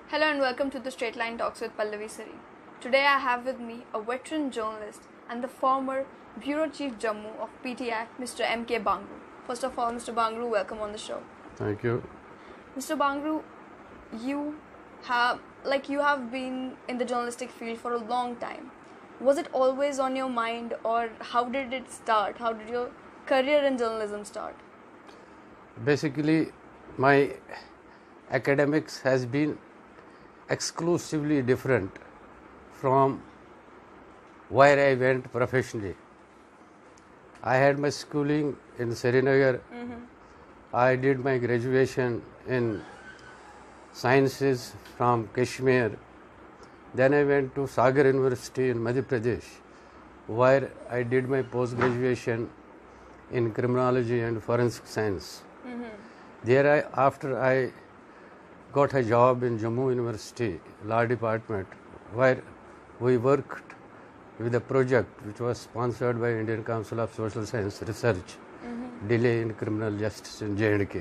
Hello and welcome to the Straight Line Talks with Pallavi Siri. Today I have with me a veteran journalist and the former Bureau Chief Jammu of PTI, Mr. M.K.Bangroo. First of all, Mr. Bangroo, welcome on the show. Thank you. Mr. Bangroo, you have been in the journalistic field for a long time. Was it always on your mind, or how did it start? How did your career in journalism start? Basically, my academics has been exclusively different from where I went professionally. I had my schooling in Srinagar. I did my graduation in sciences from Kashmir. Then I went to Sagar University in Madhya Pradesh, where I did my post-graduation in criminology and forensic science. After I got a job in Jammu University Law Department, where we worked with a project which was sponsored by Indian Council of Social Science Research, Delay in Criminal Justice in J&K.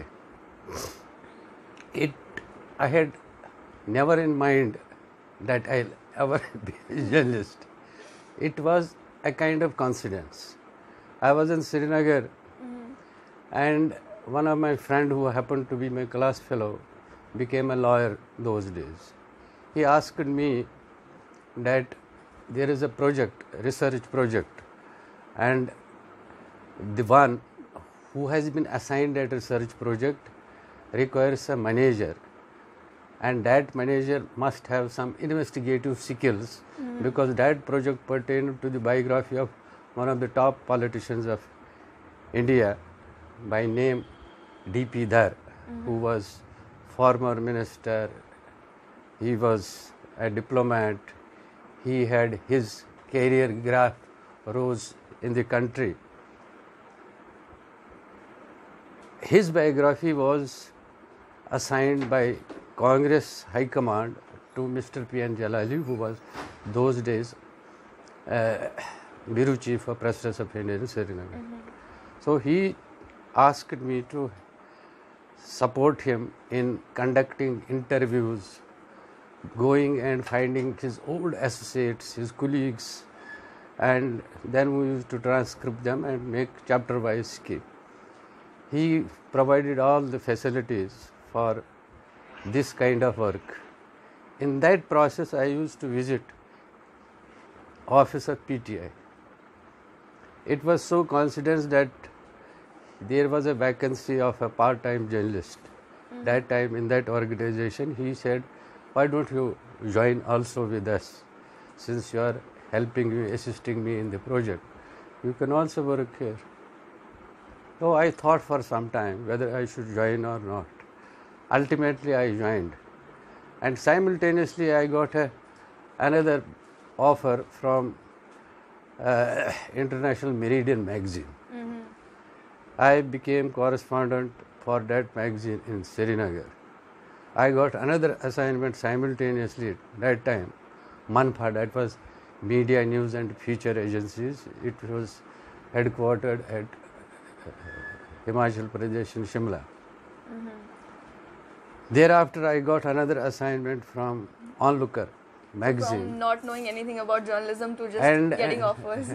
I had never in mind that I'll ever be a journalist. It was a kind of coincidence. I was in Srinagar, and one of my friends who happened to be my class fellow became a lawyer those days. He asked me that there is a project, research project, and the one who has been assigned that research project requires a manager, and that manager must have some investigative skills because that project pertained to the biography of one of the top politicians of India by name D.P. Dhar, who was former minister. He was a diplomat. He had his career graph rose in the country. His biography was assigned by Congress High Command to Mr. P.N. Jalali, who was those days Bureau Chief of Press of India in Srinagar. So he asked me to support him in conducting interviews, going and finding his old associates, his colleagues, and then we used to transcribe them and make chapter-wise scheme. He provided all the facilities for this kind of work. In that process, I used to visit office of PTI. It was so coincidence that there was a vacancy of a part-time journalist. That time in that organization, he said, why don't you join also with us, since you are helping me, assisting me in the project. You can also work here. So I thought for some time whether I should join or not. Ultimately, I joined. And simultaneously, I got another offer from International Meridian magazine. I became correspondent for that magazine in Srinagar. I got another assignment simultaneously that time, MANFA, that was Media News and Feature Agencies. It was headquartered at Himachal Pradesh in Shimla. Thereafter, I got another assignment from Onlooker magazine. From not knowing anything about journalism to just getting offers.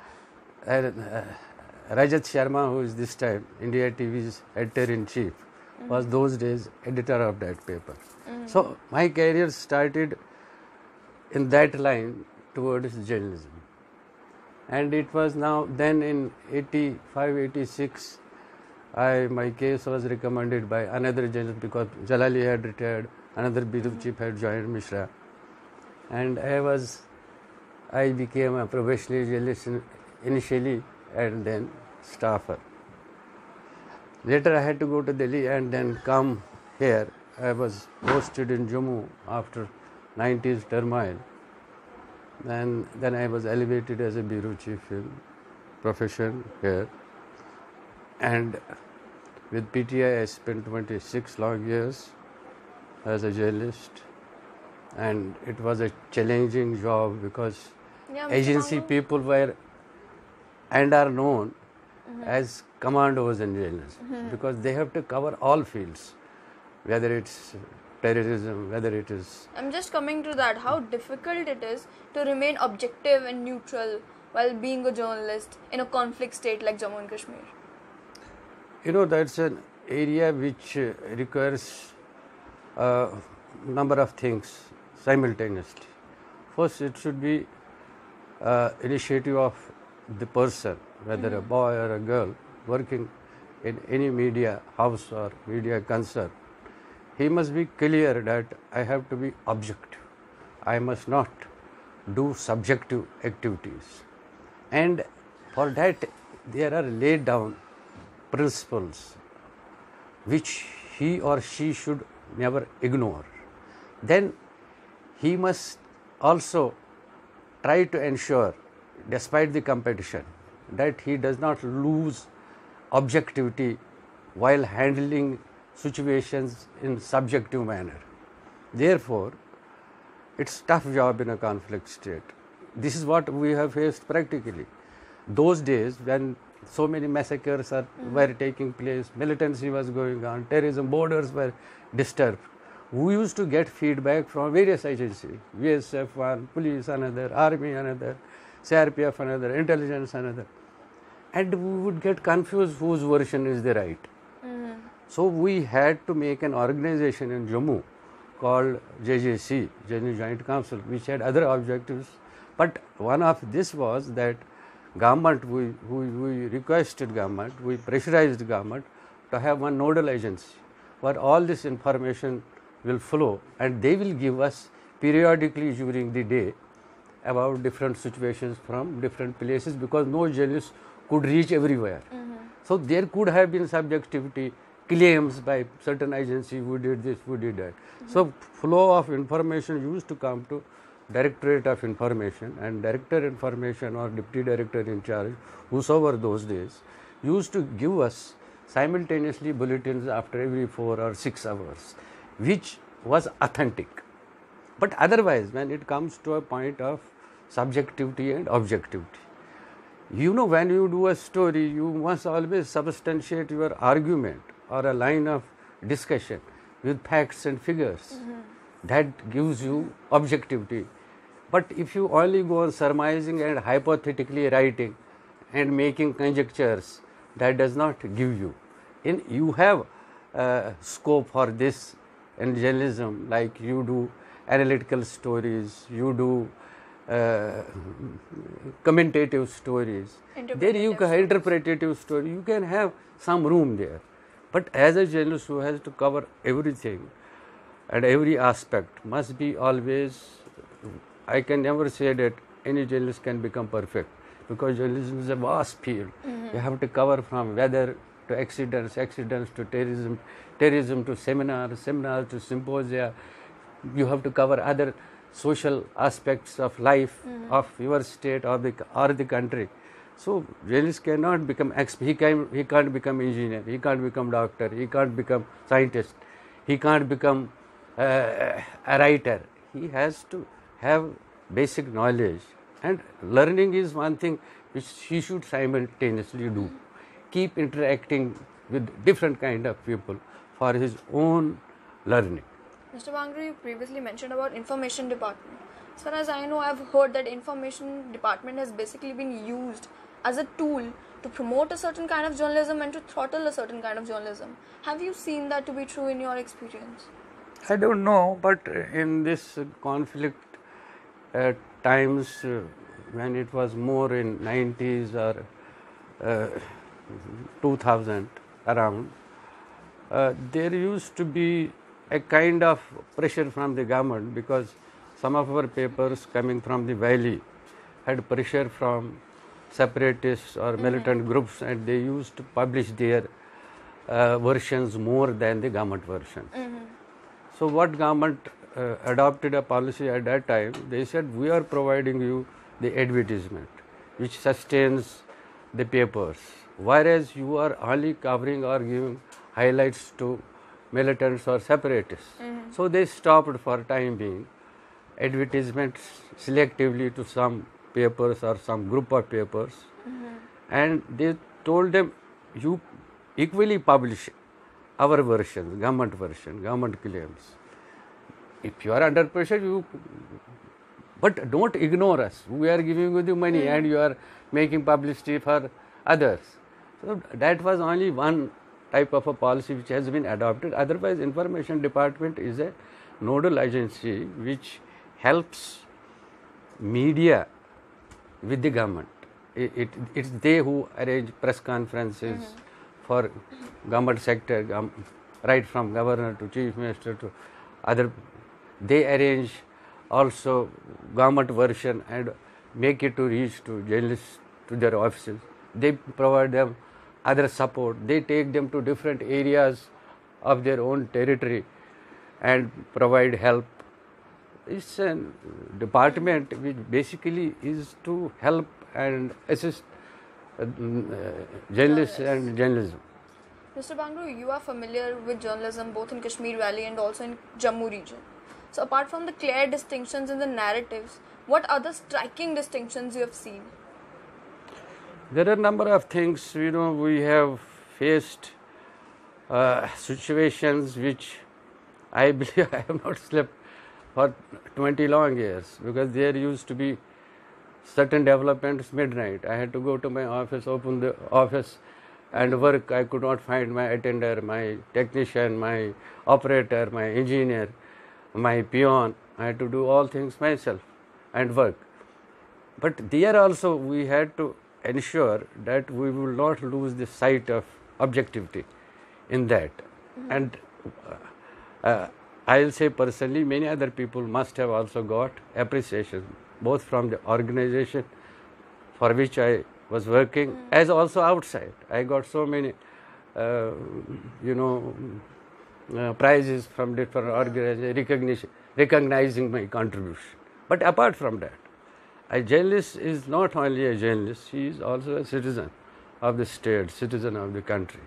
Rajat Sharma, who is this time India TV's editor-in-chief, was those days editor of that paper. So my career started in that line towards journalism. And it was then in 85, 86, my case was recommended by another journalist because Jalali had retired, another bureau chief had joined Mishra. And I became a professional journalist initially and then staffer. Later I had to go to Delhi and then come here. I was posted in Jammu after 90s turmoil. And then I was elevated as a bureau chief in profession here. And with PTI I spent 26 long years as a journalist. And it was a challenging job because agency people were and are known as commandos in journalism because they have to cover all fields, whether it's terrorism, whether it is... I'm just coming to that. How difficult it is to remain objective and neutral while being a journalist in a conflict state like Jammu and Kashmir. You know, that's an area which requires a number of things simultaneously. First, it should be initiative of the person, whether a boy or a girl working in any media house or media concern. He must be clear that I have to be objective. I must not do subjective activities. And for that, there are laid down principles which he or she should never ignore. Then he must also try to ensure, despite the competition, that he does not lose objectivity while handling situations in subjective manner. Therefore, it's a tough job in a conflict state. This is what we have faced practically. Those days when so many massacres were taking place, militancy was going on, terrorism, borders were disturbed. We used to get feedback from various agencies, VSF one, police another, army another, CRPF another, intelligence another. And we would get confused whose version is the right. So we had to make an organization in Jammu called JJC, General Joint Council, which had other objectives. But one of this was that government, we requested government, we pressurized government to have one nodal agency where all this information will flow and they will give us periodically during the day about different situations from different places, because no journalist could reach everywhere. So there could have been subjectivity, claims by certain agency, we did this, we did that. So flow of information used to come to Directorate of Information, and Director Information or Deputy Director in charge, whosoever those days, used to give us simultaneously bulletins after every 4 or 6 hours, which was authentic. But otherwise, when it comes to a point of subjectivity and objectivity, you know, when you do a story, you must always substantiate your argument or a line of discussion with facts and figures. That gives you objectivity. But if you only go on surmising and hypothetically writing and making conjectures, that does not give you. You have scope for this in journalism, like you do analytical stories, you do commentative stories. There you can interpretative story, you can have some room there. But as a journalist who has to cover everything and every aspect, must be always, I can never say that any journalist can become perfect, because journalism is a vast field. You have to cover from weather to accidents, accidents to terrorism, terrorism to seminars, seminars to symposia. You have to cover other social aspects of life of your state or the country. So journalist cannot become he can't become engineer, he can't become doctor, he can't become scientist, he can't become a writer. He has to have basic knowledge, and learning is one thing which he should simultaneously do. Keep interacting with different kind of people for his own learning. Mr. Bangroo, you previously mentioned about information department. As far as I know, I've heard that information department has basically been used as a tool to promote a certain kind of journalism and to throttle a certain kind of journalism. Have you seen that to be true in your experience? I don't know, but in this conflict times, when it was more in 90s or 2000 around, there used to be a kind of pressure from the government, because some of our papers coming from the valley had pressure from separatists or militant groups, and they used to publish their versions more than the government version. So what government adopted a policy at that time, they said, we are providing you the advertisement which sustains the papers, whereas you are only covering or giving highlights to militants or separatists. So they stopped for time being advertisements selectively to some papers or some group of papers, and they told them, you equally publish our versions, government version, government claims. if you are under pressure, but don't ignore us. We are giving you the money and you are making publicity for others. So that was only one type of a policy which has been adopted. Otherwise, information department is a nodal agency which helps media with the government. It's they who arrange press conferences for government sector, right from governor to chief minister to other. They arrange also government version and make it to reach to journalists to their offices. They provide them other support. They take them to different areas of their own territory and provide help. It's a department which basically is to help and assist journalists and journalism. Mr. Bangroo, you are familiar with journalism both in Kashmir Valley and also in Jammu region. So apart from the clear distinctions in the narratives, what other striking distinctions you have seen? There are a number of things, we have faced situations which I believe I have not slept for 20 long years, because there used to be certain developments midnight. I had to go to my office, open the office and work. I could not find my attender, my technician, my operator, my engineer, my peon. I had to do all things myself and work. But there also we had to ensure that we will not lose the sight of objectivity in that. And I'll say personally, many other people must have also got appreciation, both from the organization for which I was working, as also outside. I got so many, prizes from different organizations, recognizing my contribution. But apart from that, a journalist is not only a journalist, he is also a citizen of the state, citizen of the country.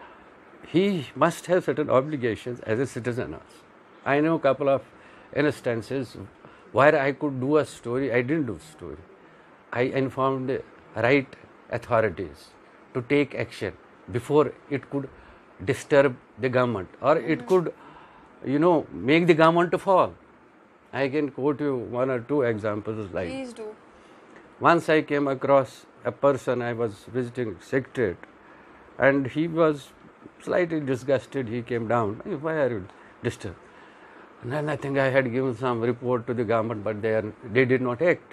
He must have certain obligations as a citizen also. I know a couple of instances where I could do a story, I didn't do story. I informed the right authorities to take action before it could disturb the government or it could, make the government to fall. I can quote you one or two examples like. Please do. Once I came across a person, I was visiting secretariat, and he was slightly disgusted. He came down. Why are you disturbed? And then I think I had given some report to the government, but they did not act.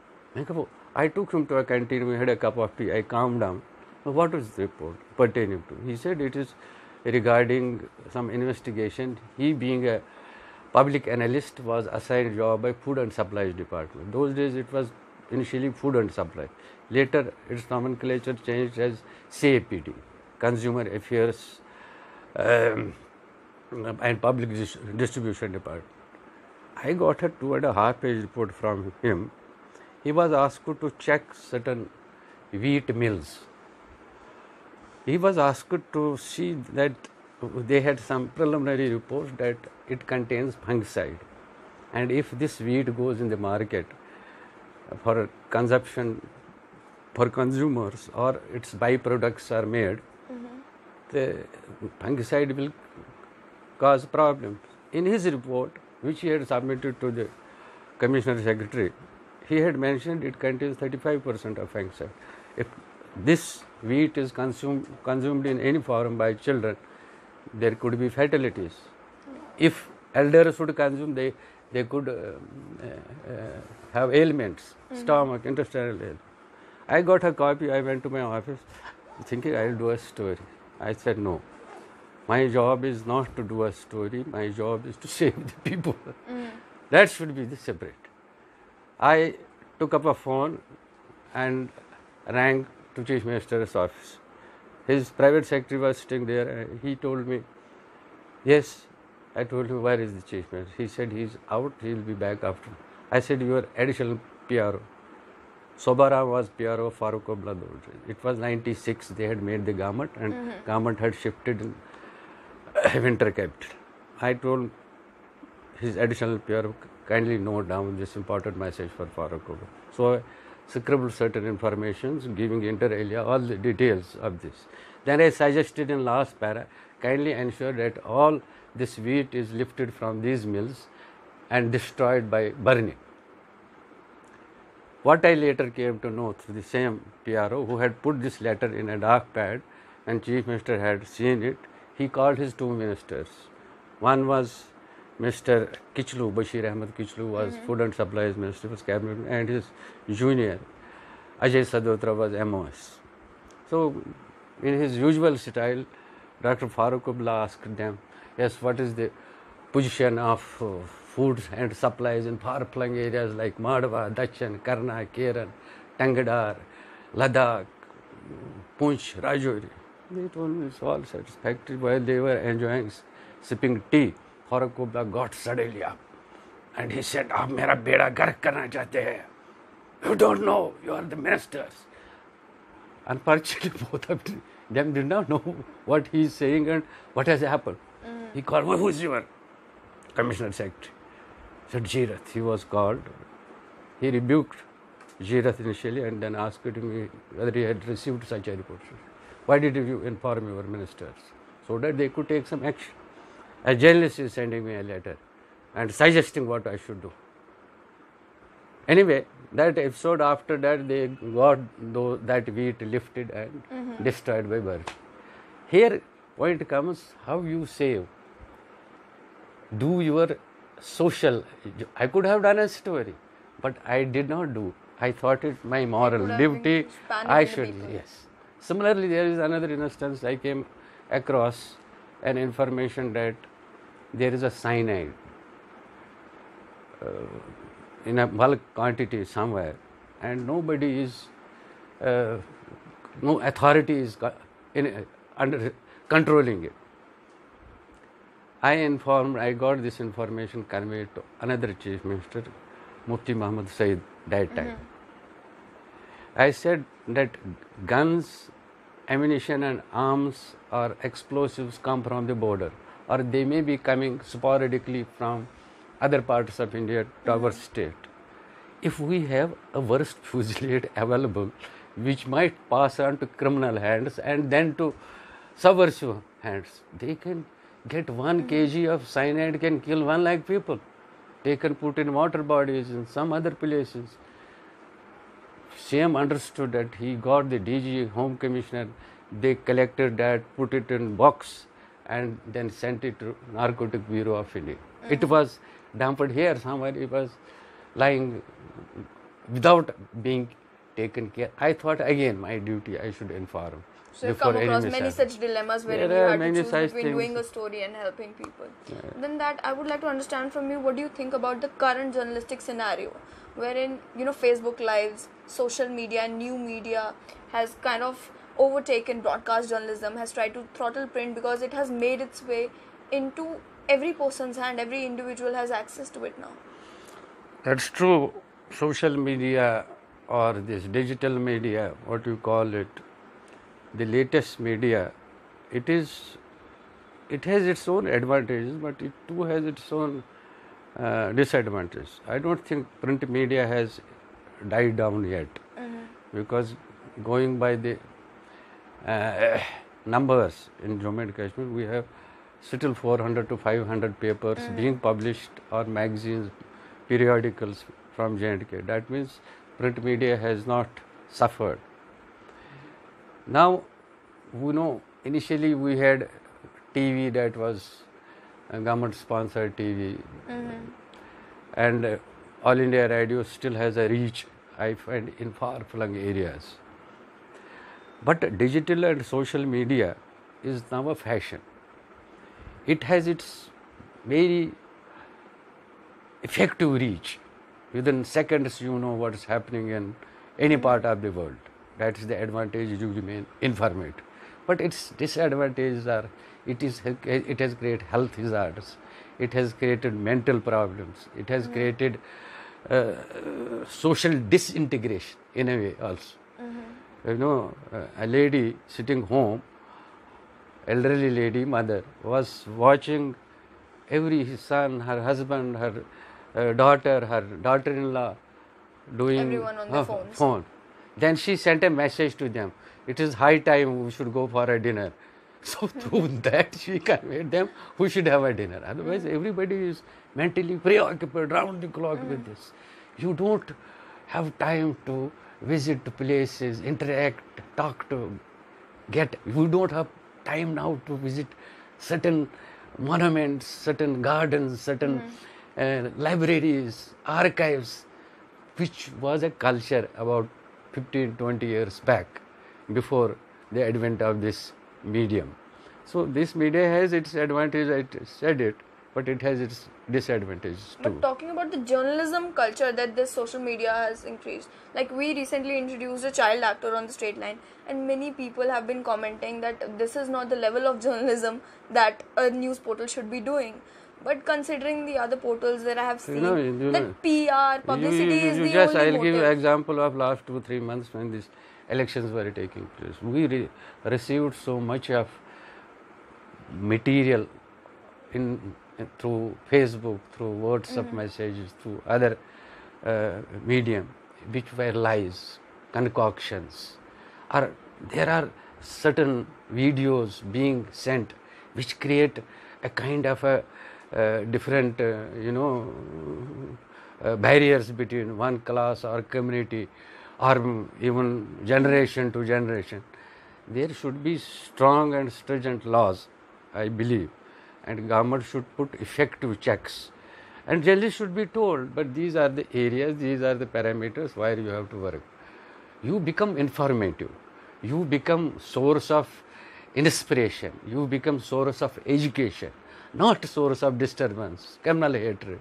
I took him to a canteen. We had a cup of tea. I calmed down. What was the report pertaining to? He said it is regarding some investigation. He, being a public analyst, was assigned job by Food and Supplies Department. Those days it was initially Food and Supply. Later its nomenclature changed as CAPD, Consumer Affairs and Public Distribution Department. I got a 2.5-page report from him. He was asked to check certain wheat mills. He was asked to see that they had some preliminary reports that it contains fungicide, and if this wheat goes in the market for consumption for consumers or its byproducts are made, the fungicide will cause problems. In his report, which he had submitted to the Commissioner Secretary, he had mentioned it contains 35% of fungicide. If this wheat is consumed in any form by children, there could be fatalities. If elders would consume, they could have ailments, stomach, intestinal ailments. I got a copy. I went to my office thinking I will do a story. I said no. My job is not to do a story. My job is to save the people. That should be the separate. I took up a phone and rang to Chief Minister's office. His private secretary was sitting there. He told me, yes. I told him, where is the Chief Minister? He said, he is out, he will be back after. I said, your additional PRO. Sobaram was PRO, Farooq Abla. It was 96, they had made the government, and government had shifted in winter capital. I told his additional PRO, kindly note down this important message for Farooq Abla. So I scribbled certain informations, giving inter alia all the details of this. Then I suggested in last para, kindly ensure that all this wheat is lifted from these mills and destroyed by burning. What I later came to know through the same PRO who had put this letter in a dark pad and Chief Minister had seen it, he called his two ministers. One was Mr. Kichlu, Bashir Ahmed Kichlu was Food and Supplies Minister, was cabinet, and his junior Ajay Sadotra was MOS. So in his usual style, Dr. Farooq Abdullah asked them, yes, what is the position of foods and supplies in far-flung areas like Madhwa, Dachan, Karna, Keran, Tangadar, Ladakh, Poonch, Rajouri. They told me it's all satisfactory. While they were enjoying sipping tea, Farooq Abdullah got suddenly up and he said, "Aap mera beda gark karna chahte hai. You don't know, you are the ministers." Unfortunately, both of them did not know what he is saying and what has happened. He called, "Who is your Commissioner Secretary?" He said, "Jeerath." He was called. He rebuked Jeerath initially and then asked me whether he had received such a report. Why did you inform your ministers? So that they could take some action. A journalist is sending me a letter and suggesting what I should do. Anyway, that episode, after that, they got that wheat lifted and destroyed by birds. Here, point comes how you save. Do your social. I could have done a story, but I did not do. I thought it my moral duty. I should. Yes. Similarly, there is another instance. I came across an information that there is a cyanide in a bulk quantity somewhere, and nobody is, no authority is under controlling it. I got this information conveyed to another Chief Minister, Mufti Muhammad Said, that time. I said that guns, ammunition and arms or explosives come from the border, or they may be coming sporadically from other parts of India to our state. If we have a worst fusillade available, which might pass on to criminal hands and then to subversive hands, they can get 1 kg of cyanide can kill 1 lakh people. They can put in water bodies in some other places. CM understood that. He got the DG, Home Commissioner. They collected that, put it in box, and then sent it to Narcotic Bureau of India. It was dumped here somewhere. It was lying without being taken care. I thought again my duty, I should inform. So you've come across many such dilemmas where you had to choose between doing a story and helping people. Then that I would like to understand from you, what do you think about the current journalistic scenario, wherein Facebook Lives, social media and new media has kind of overtaken broadcast journalism, has tried to throttle print because it has made its way into every person's hand. Every individual has access to it now. That's true. Social media or this digital media, what you call it, the latest media, it has its own advantages, but it too has its own disadvantages. I don't think print media has died down yet, because going by the numbers in Jammu and Kashmir, we have still 400 to 500 papers being published, or magazines, periodicals from J&K. That means print media has not suffered. Now, initially we had TV, that was government-sponsored TV, and All India Radio still has a reach, I find, in far-flung areas. But digital and social media is now a fashion. It has its very effective reach. Within seconds, you know what is happening in any part of the world. That is the advantage, you remain informative. But its disadvantages are, it has created health hazards, it has created mental problems, it has created social disintegration in a way also. A lady sitting home, elderly lady, mother, was watching every son, her husband, her daughter-in-law doing everyone on their phone. Then she sent a message to them. It is high time we should go for a dinner. So through that she conveyed them who should have a dinner. Otherwise everybody is mentally preoccupied round the clock with this. You don't have time to visit places, interact, talk to, you don't have time now to visit certain monuments, certain gardens, certain libraries, archives, which was a culture about 15, 20 years back before the advent of this medium. So this media has its advantage, I said it, but it has its disadvantages too. But talking about the journalism culture that this social media has increased, like we recently introduced a child actor on the straight line, and many people have been commenting that this is not the level of journalism that a news portal should be doing. But considering the other portals that I have seen, that PR, publicity is the just, only I'll give you motive. an example of last 2-3 months when these elections were taking place. We received so much of material through Facebook, through WhatsApp messages, through other medium, which were lies, concoctions. There are certain videos being sent which create a kind of a different, barriers between one class or community or even generation to generation. There should be strong and stringent laws, I believe, and government should put effective checks. And journalists should be told, but these are the areas, these are the parameters where you have to work. You become informative. You become source of inspiration. You become source of education, not source of disturbance, communal hatred.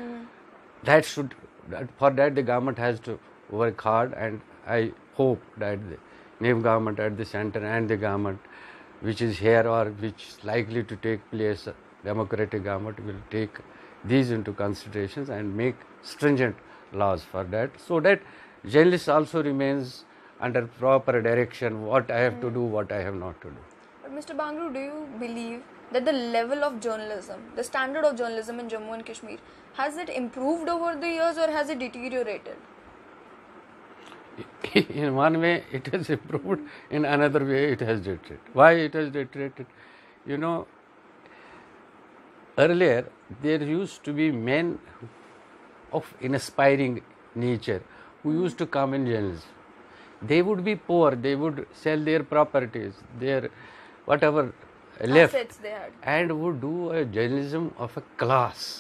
For that the government has to work hard, and I hope that the new government at the center and the government which is here or which is likely to take place, democratic government, will take these into considerations and make stringent laws for that, so that journalists also remains under proper direction, what I have to do, what I have not to do. But Mr. Bangroo, do you believe that the level of journalism, the standard of journalism in Jammu and Kashmir, has it improved over the years or has it deteriorated? In one way it has improved, in another way it has deteriorated. Why it has deteriorated? Earlier there used to be men of inspiring nature who used to come in journalism. They would be poor, they would sell their properties, their whatever left, assets they had, and would do a journalism of a class.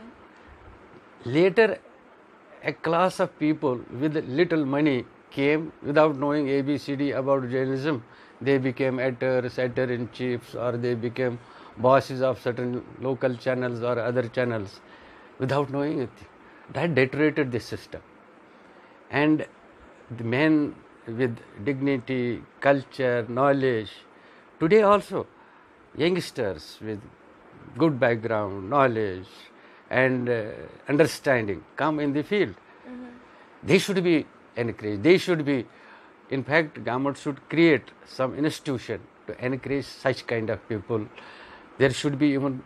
Later, a class of people with little money came without knowing ABCD about journalism. They became editors, editor-in-chiefs, or they became bosses of certain local channels or other channels without knowing it. That deteriorated the system. And the men with dignity, culture, knowledge, today also youngsters with good background, knowledge and understanding come in the field. They should be encouraged. They should be, in fact, government should create some institution to encourage such kind of people. There should be even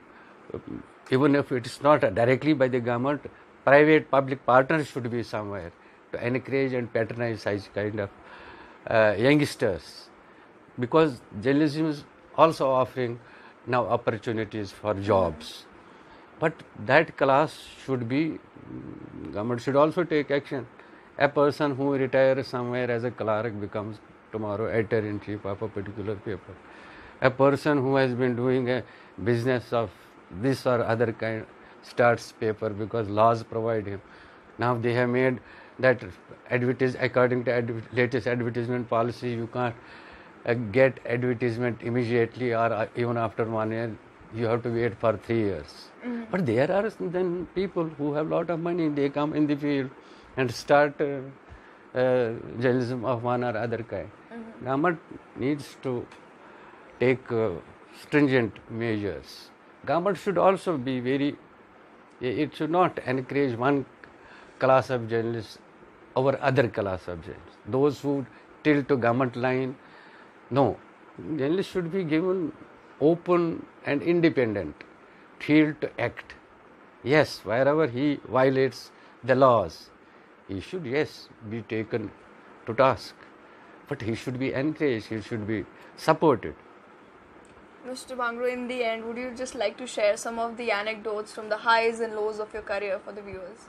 if it is not directly by the government, private public partners should be somewhere to encourage and patronize such kind of youngsters, because journalism is also offering now opportunities for jobs. But that class should be, government should also take action. A person who retires somewhere as a clerk becomes tomorrow editor-in-chief of a particular paper. A person who has been doing a business of this or other kind starts paper because laws provide him. Now they have made that according to latest advertisement policy, you can't get advertisement immediately or even after 1 year. You have to wait for 3 years. But there are then people who have lot of money, they come in the field and start journalism of one or other kind. Government needs to take stringent measures. Government should also be it should not encourage one class of journalists over other class of journalists. Those who tilt to government line, no. Journalists should be given open and independent field to act. Yes, wherever he violates the laws, he should, yes, be taken to task. But he should be encouraged, he should be supported. Mr. Bangroo, in the end, would you just like to share some of the anecdotes from the highs and lows of your career for the viewers?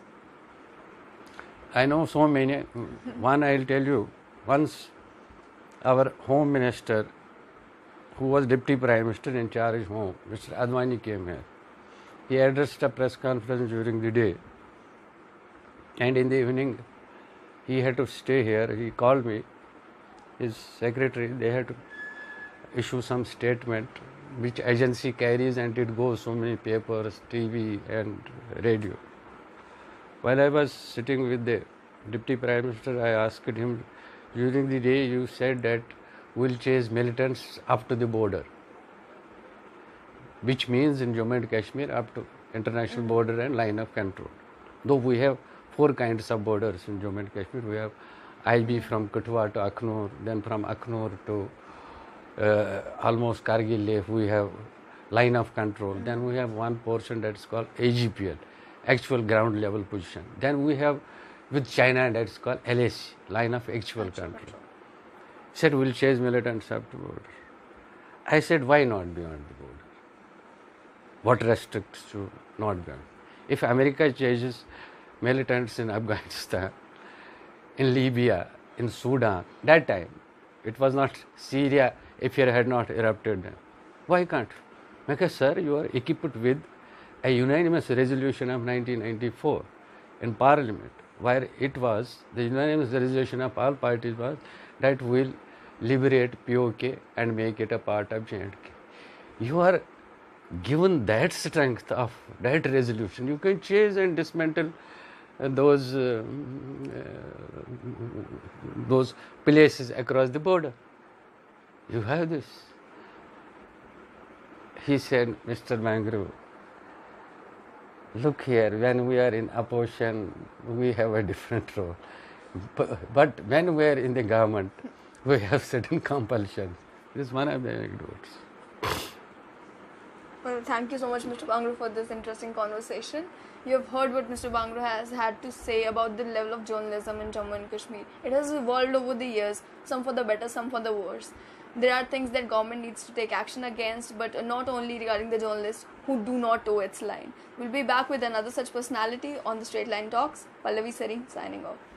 I know so many. One I'll tell you. Once our Home Minister, who was Deputy Prime Minister in charge of Home, Mr. Advani came here. He addressed a press conference during the day, and in the evening he had to stay here. He called me, his secretary. They had to issue some statement which agency carries, and it goes so many papers, TV and radio. While I was sitting with the Deputy Prime Minister, I asked him, during the day you said that we'll chase militants up to the border, which means in Jammu and Kashmir up to international border and line of control. Though we have 4 kinds of borders in Jammu and Kashmir. We have IB from Katwa to Akhnur, then from Akhnur to almost Kargil Lake we have line of control. Then we have one portion that's called AGPL, actual ground level position. Then we have with China that's called LAC, line of actual control. Said we'll chase militants up to border. I said, why not beyond the border? What restricts to not beyond? If America chases militants in Afghanistan, in Libya, in Sudan, that time it was not Syria if it had not erupted then. Why can't? Because, sir, you are equipped with a unanimous resolution of 1994 in Parliament, where it was, the unanimous resolution of all parties was that will liberate POK and make it a part of J&K. You are given that strength of that resolution. You can chase and dismantle those places across the border. You have this. He said, Mr. Bangroo, look here, when we are in opposition, we have a different role. But when we are in the government, we have certain compulsions. This is one of the anecdotes. Well, thank you so much, Mr. Bangroo, for this interesting conversation. You have heard what Mr. Bangroo has had to say about the level of journalism in Jammu and Kashmir. It has evolved over the years, some for the better, some for the worse. There are things that government needs to take action against, but not only regarding the journalists who do not toe its line. We'll be back with another such personality on the Straight Line Talks. Pallavi Seri signing off.